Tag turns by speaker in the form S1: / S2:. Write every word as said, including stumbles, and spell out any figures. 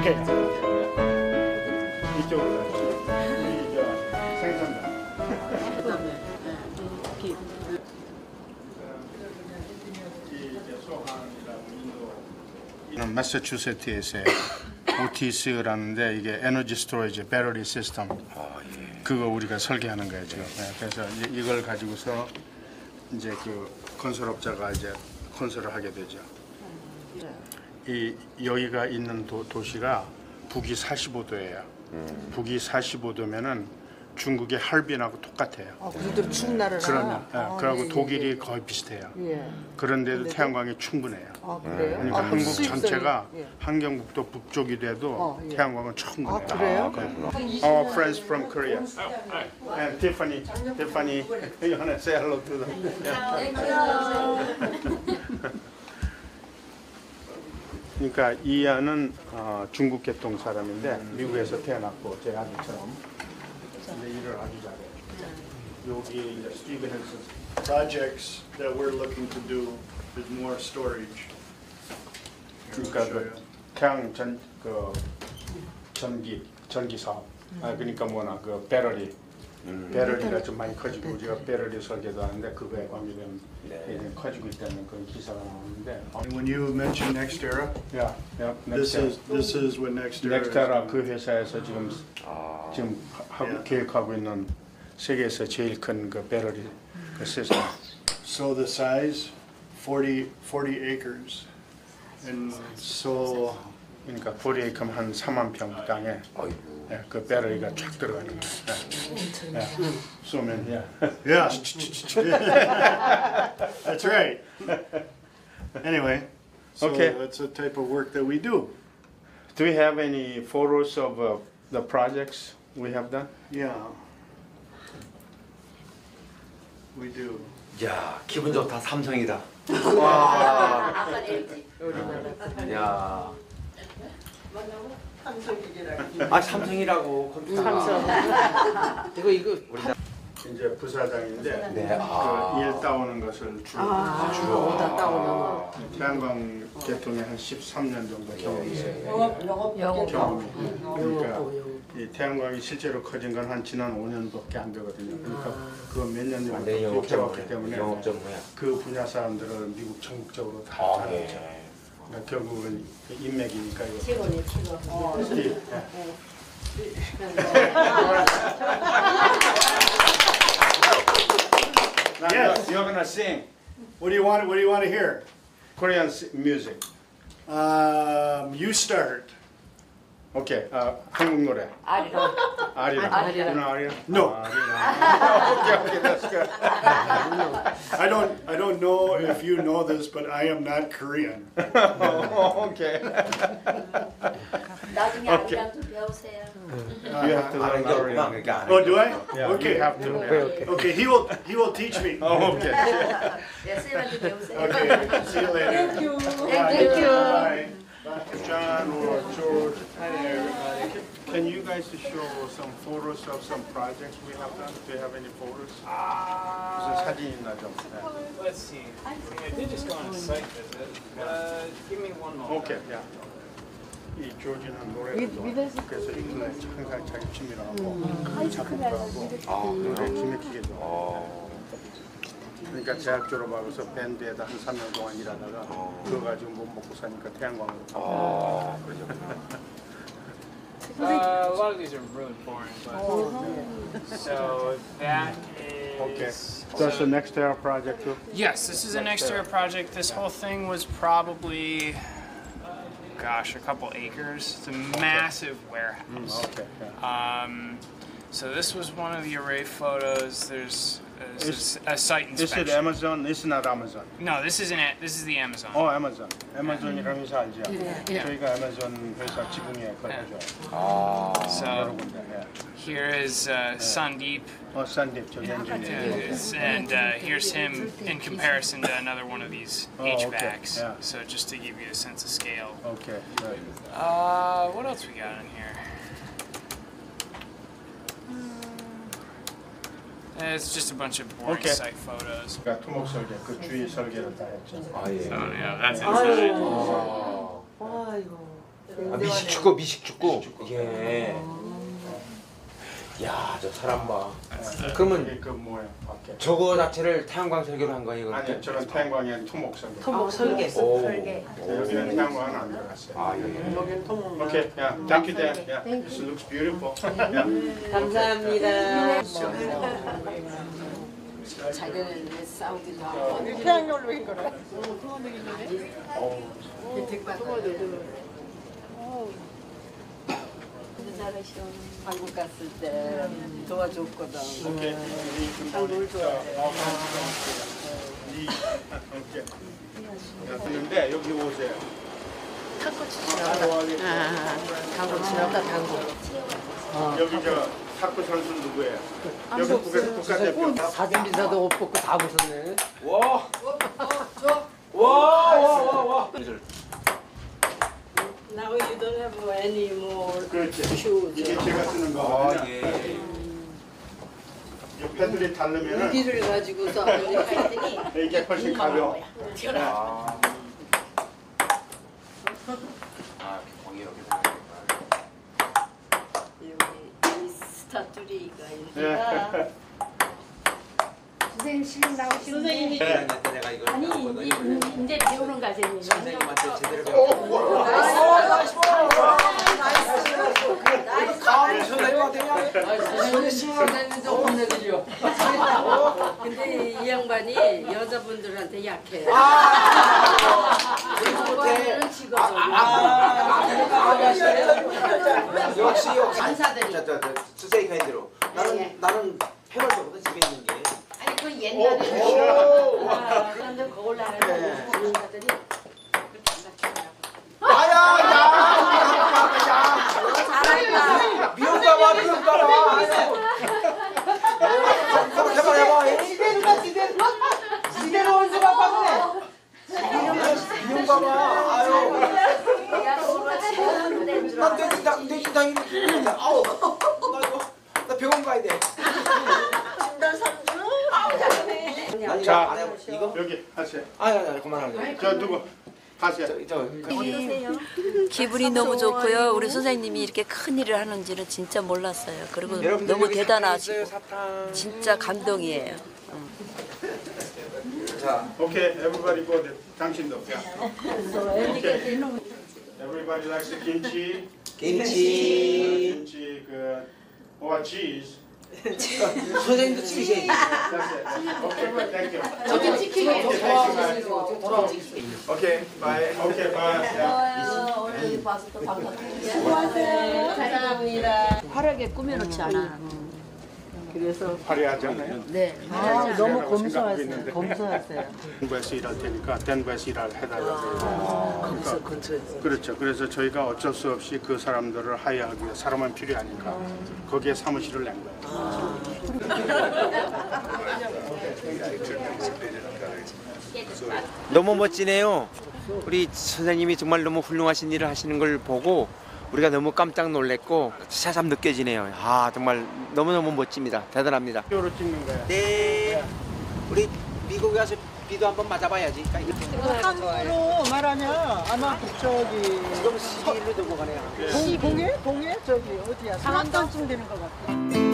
S1: 오케이. 이쪽으로 가시죠. 우리 저 생선다. 이는 매사추세츠에서의 오티스라는데 이게 에너지 스토리지 배터리 시스템. 아, 예. 그거 우리가 설계하는 거예요 지금. 네, 그래서 이, 이걸 가지고서 이제 그 건설업자가 이제 건설을 하게 되죠. 이 여기가 있는 도, 도시가 북위 사십오 도예요. 음. 북위 사십오 도면은 중국의 할빈하고 똑같아요.
S2: 아, 그들도 추운 나라라.
S1: 그러면 예,
S2: 아,
S1: 그하고
S2: 예,
S1: 독일이
S2: 예.
S1: 거의 비슷해요.
S2: 예.
S1: 그런데도 태양광이 충분해요.
S2: 아, 그래요?
S1: 그러니까
S2: 아,
S1: 한국
S2: 수입선이-
S1: 전체가
S2: 예.
S1: 한경북도 북쪽이 돼도
S2: 어, 예.
S1: 태양광은 충분해요.
S2: 아, 그래요?
S1: Our friends from Korea. And Tiffany, Tiffany, you wanna say hello to them? 그러니까 이하는 어, 중국 계통 사람인데 미국에서 태어났고 제 아들처럼. 근데 일을 아주 잘해요. 여기 이제 스티븐 헬슨
S3: projects that we're looking to do is more storage.
S1: 그러니까 그 태양 전 그 전기 전기 사업. 아 그러니까 뭐나 그 배터리. 배터리가 좀 많이 커지고 우리가 배터리 설계도 하는데 그거에 관계된 네. 커지고 있다는 그런 기사가 나오는데.
S3: And when you mention NextEra,
S1: 야, 야,
S3: this is this is what NextEra is.
S1: 넥타라 그 회사에서 지금
S4: 아,
S1: 지금 하고
S3: Yeah.
S1: 계획하고 있는 세계에서 제일 큰 그 배터리 그 시스템.
S3: So the size, forty, forty acres. And so
S1: 그러니까 사십 에이커면 한 사만 평 땅에 예, 그 배터리가 쫙 들어가는 거예요. 예, 예. 쏘면 예.
S3: yeah, that's right. Anyway, so
S1: Okay.
S3: that's the type of work that we do.
S1: Do we have any photos of uh, the projects we have done?
S3: Yeah, we do.
S4: 야, 기분 좋다. 삼성이다. 와, 야, 아 삼성이라고 컴퓨터.
S2: 삼성. 이거 이거
S1: 이제 부사장인데
S4: 네, 아.
S1: 그 일 따오는 것을 주로
S2: 아,
S4: 주로.
S2: 오다 따오는
S1: 태양광 계통에 한 십삼 년 정도 경험이 있어요.
S2: 영업 영업
S1: 경험이.
S2: 영업
S1: 그러니까
S2: 영업.
S1: 이 태양광이 실제로 커진 건 한 지난 오 년밖에 안 되거든요. 그러니까 그거 몇 년 정도
S4: 완전히 영업
S1: 겪어왔기
S4: 전문이야.
S1: 때문에
S4: 영업 전문이야.
S1: 그 분야 사람들은 미국 전국적으로 다
S4: 아,
S1: 잘 알죠.
S4: 네.
S1: 그러니까 결국은 그 인맥이니까 이거.
S5: 최고네 최고. 어.
S1: 스티브, Now
S3: Yes.
S1: you're gonna sing
S3: What do you want? What do you want to hear?
S1: Korean s- music.
S3: Um, you start.
S1: 오케이. 아, 한국 노래.
S5: 아리랑.
S1: 아리랑.
S2: 아리랑.
S1: 누나 아리랑?
S3: No.
S1: 아리랑. 오케이, 오케이. That's good.
S3: I don't. I don't know if you know this, but I am not Korean.
S1: 오케이.
S5: 나중에 아리랑 좀 배우세요.
S1: You have to learn
S4: 아는 게 없구나.
S1: Korean.
S4: 그러니까 아는
S3: Oh,
S4: 게
S3: do I?
S4: 없어.
S1: Yeah,
S3: Okay.
S1: you have to. Yeah.
S3: Okay. He will. He will teach me.
S1: Oh, okay.
S5: 네, 쌤한테 배우세요.
S3: Okay. See you later.
S5: Thank you.
S3: Bye.
S1: John or George, hi everybody. Can you guys show some photos of some projects we have done? Do you have any photos? 무슨 사진 있나 좀. 네.
S6: Let's see. I did just go on a site visit. Uh, give me one moment.
S1: 오케이, 야. 이 조지는 노래도 좋아. 그래서 인터넷 항상 자기 취미로 하고 작곡하고 노래 기맥히게 좋아. 그러니까 대학 졸업하고서 밴드에다 한 삼 년 동안 일하다가 그거 가지고 못 먹고 사니까 태양광으로
S4: 아,
S6: Uh, a lot of these are really boring, but so that is.
S1: Okay. That's the next era project too?
S6: Yes, this is an extra project. This whole thing was probably, gosh, a couple acres. It's a massive warehouse.
S1: Okay. Yeah.
S6: Um, so this was one of the array photos. There's a, this is a site
S1: Is
S6: inspection.
S1: it Amazon? It's not Amazon.
S6: No, this isn't it. This is the Amazon.
S1: 어, 아마존. 아마존이라는 회사 알죠? 저희가 아마존 회사 지붕에 걸어줘요.
S4: 아,
S6: So
S1: 여러 군데. 예.
S6: here is uh, Sandeep.
S1: 어, 산딥 저기 엔지니어.
S6: Is- and uh, here's him in comparison to another one of these
S1: Oh, okay.
S6: H VACs.
S1: Yeah.
S6: So just to give you a sense of scale.
S1: 오케이. 네.
S6: Uh, what else we got in here? Uh, It's just a bunch of boring
S1: Okay.
S6: site photos.
S1: 그러니까 토목 설계, 그 주위 설계를 다 했죠.
S4: 아 예.
S6: Oh yeah, that's inside.
S2: 아이고.
S4: 아, 미식축구, 미식축구. 예. 야, 저 사람 봐. 그러면
S1: 이게 그 뭐야 밖에.
S4: 저거 자체를 태양광 설계로 한 거예요, 이거?
S1: 아니 저는 태양광이 아니라 토목 설계.
S2: 토목 설계.
S4: 오.
S5: 설계.
S1: 여기는 태양광은 안 들어갔어요.
S4: 아, 예.
S2: 여기는 토목.
S1: Okay, yeah. Thank you, Dan. Yeah, this looks beautiful. Yeah.
S2: 감사합니다.
S5: 자기는 싸우기도 하고.
S2: 태양열로 거라.
S5: 혜택 받아요. 근데 잘하셔. 한국 갔을 때 도와줬거든.
S1: Okay.
S5: 한국을 좋아해.
S1: 오케이. 근데 여기 오세요.
S5: 탁구 치시러. 아, 당구 치러다 당구.
S1: 여기 저 탁구 선수 누구예요? 여기 국가 국가대표.
S2: 사진 비사도 옷 벗고 다 벗었네.
S4: 와! 와, 와, 와, 와.
S5: Now you don't have any more
S1: 그렇지.
S5: shoes.
S1: 이게 제가 쓰는
S4: 아,
S1: 거거든요.
S4: 예.
S1: 옆에들이 다르면은
S5: 무기를 가지고서 했더니
S1: 이게 훨씬 가벼워.
S4: 아. 아, 광이 이렇게
S5: 여기 이 스타투리가
S1: 예.
S5: 있는데
S7: 선생님 실력 나오시는데
S5: 선생님이
S4: 되는 때 내가 이걸
S5: 아니
S4: 배웠거든요.
S5: 이제 이제 배우는 과정이에요.
S4: 선생님한테 제대로 배웠거든요.
S5: 선생님도 혼내드려. 근데 이 양반이 여자분들한테 약해. 그거는 지거든.
S4: 역시 역시
S5: 간사들이.
S4: 저, 저, 저, 수세이 카인드로 나는
S5: 네.
S4: 나는 해봤거든 집에 있는 게.
S5: 아니 그 옛날에
S4: 오!
S5: 아, 그런데 그걸 나가지고 주는 것들이 잘한다.
S4: 미용가 봐 미용가 봐. 해봐 해봐.
S2: 지대로가 지대로. 지대로 온 사람 봤네.
S4: 미용가 봐. 아유.
S5: 야 그거 치는 데인 줄
S4: 난
S5: 알아.
S4: 뇌진당 뇌진당이 아우 나 이거 나 병원 가야 돼. 아니
S1: 자,
S4: 안 해보 이거?
S1: 여기 하세요.
S4: 아니 아니 아니 그만하래.
S1: 저 누구? 하세요.
S4: 저 저.
S8: 기분이 너무 좋고요. 우리 선생님이 이렇게 큰 일을 하는지는 진짜 몰랐어요. 그리고
S4: 여러분들
S8: 너무
S4: 여기
S8: 대단하시고
S4: 사탕 있어요, 사탕.
S8: 진짜 감동이에요.
S4: 자.
S1: Okay, everybody go there. 당신도. Yeah. Okay. Everybody likes the kimchi.
S4: 김치.
S1: 김치 그 or cheese.
S4: 선생님도 치우셔야지.
S1: That's it. Okay, thank you.
S5: 저기 치킨이
S1: Okay, thank you, guys. Okay, bye. Okay, bye. Yeah.
S5: 오늘 봐서 또 반갑습니다. 수고하세요. 사랑합니다. 화려하게 꾸며놓지 않아. 그래서
S1: 화려하잖아요.
S5: 네.
S2: 아, 너무
S1: 생각하고
S2: 검소하세요.
S1: 있는데.
S2: 검소하세요.
S1: 덴버에서 일할 테니까 덴버에서 일을 해달라고.
S2: 검소 근처에서.
S1: 그렇죠. 그래서 저희가 어쩔 수 없이 그 사람들을 하야하기 위해 사람은 필요하니까 거기에 사무실을 낸 거예요.
S4: 너무 멋지네요. 우리 선생님이 정말 너무 훌륭하신 일을 하시는 걸 보고 우리가 너무 깜짝 놀랐고 새삼 느껴지네요. 아 정말 너무너무 멋집니다. 대단합니다.
S1: 표로 찍는 거예요.
S4: 네. 우리 미국에 가서 비도 한번 맞아봐야지.
S2: 한국으로 말하면 아마 저기
S4: 지금 시일로 들고 가네요.
S2: 동, 동해? 동해? 저기 어디야? 산안동쯤 되는 것 같아.